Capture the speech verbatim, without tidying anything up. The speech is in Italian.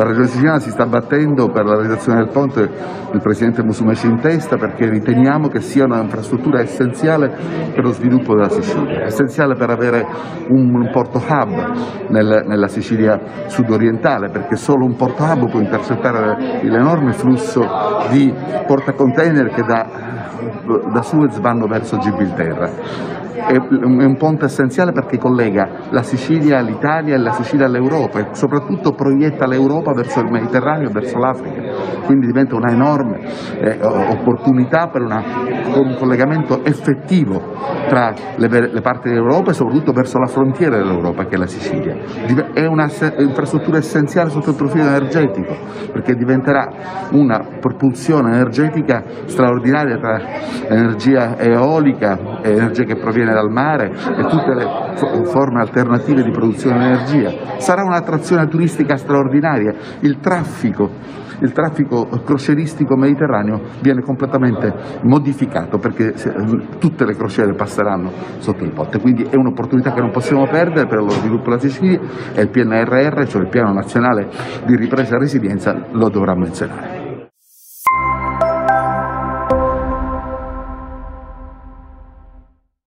La Regione Siciliana si sta battendo per la realizzazione del ponte, il Presidente Musumeci in testa, perché riteniamo che sia un'infrastruttura essenziale per lo sviluppo della Sicilia, essenziale per avere un porto hub nel, nella Sicilia sudorientale, perché solo un porto hub può intercettare l'enorme flusso di portacontainer che da, da Suez vanno verso Gibilterra. È un ponte essenziale perché collega la Sicilia all'Italia e la Sicilia all'Europa e soprattutto proietta l'Europa verso il Mediterraneo e verso l'Africa, quindi diventa una enorme eh, opportunità per una, un collegamento effettivo tra le, le parti dell'Europa e soprattutto verso la frontiera dell'Europa, che è la Sicilia. È un'infrastruttura essenziale sotto il profilo energetico, perché diventerà una propulsione energetica straordinaria tra energia eolica, energia che proviene dal mare e tutte le forme alternative di produzione di energia. Sarà un'attrazione turistica straordinaria. Il traffico, il traffico crocieristico mediterraneo viene completamente modificato perché tutte le crociere passeranno sotto il ponte, quindi è un'opportunità che non possiamo perdere per lo sviluppo della Sicilia e il P N R R, cioè il Piano Nazionale di Ripresa e Resilienza, lo dovrà menzionare.